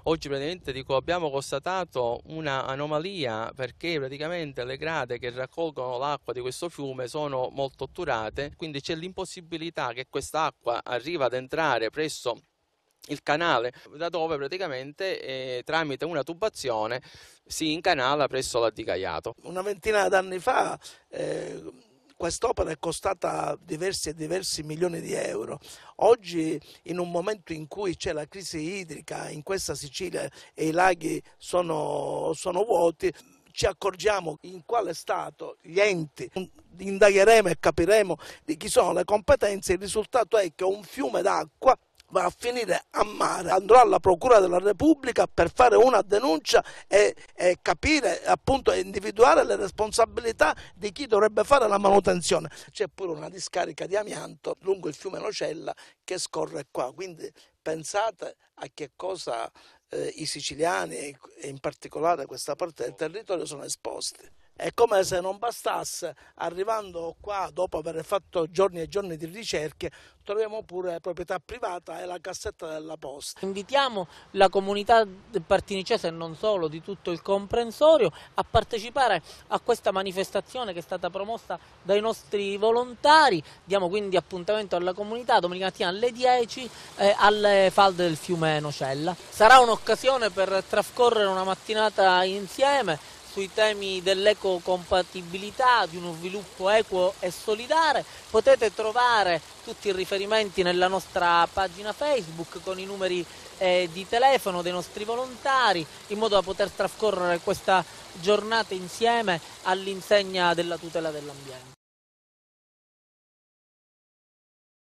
Oggi praticamente dico, abbiamo constatato una anomalia perché praticamente le grate che raccolgono l'acqua di questo fiume sono molto otturate, quindi c'è l'impossibilità che quest'acqua arriva ad entrare presso il canale, da dove praticamente tramite una tubazione si incanala presso l'Addicaiato. Una ventina d'anni fa quest'opera è costata diversi e diversi milioni di euro. Oggi, in un momento in cui c'è la crisi idrica in questa Sicilia e i laghi sono vuoti, ci accorgiamo in quale stato gli enti, indagheremo e capiremo di chi sono le competenze. Il risultato è che un fiume d'acqua va a finire a mare. Andrò alla Procura della Repubblica per fare una denuncia e capire, appunto, e individuare le responsabilità di chi dovrebbe fare la manutenzione. C'è pure una discarica di amianto lungo il fiume Nocella che scorre qua, quindi pensate a che cosa i siciliani e in particolare questa parte del territorio sono esposti. È come se non bastasse, arrivando qua dopo aver fatto giorni e giorni di ricerche, troviamo pure proprietà privata e la cassetta della posta. Invitiamo la comunità partinicese e non solo, di tutto il comprensorio, a partecipare a questa manifestazione che è stata promossa dai nostri volontari. Diamo quindi appuntamento alla comunità domenica mattina alle 10 alle falde del fiume Nocella. Sarà un'occasione per trascorrere una mattinata insieme sui temi dell'ecocompatibilità, di uno sviluppo equo e solidale. Potete trovare tutti i riferimenti nella nostra pagina Facebook con i numeri di telefono dei nostri volontari, in modo da poter trascorrere questa giornata insieme all'insegna della tutela dell'ambiente.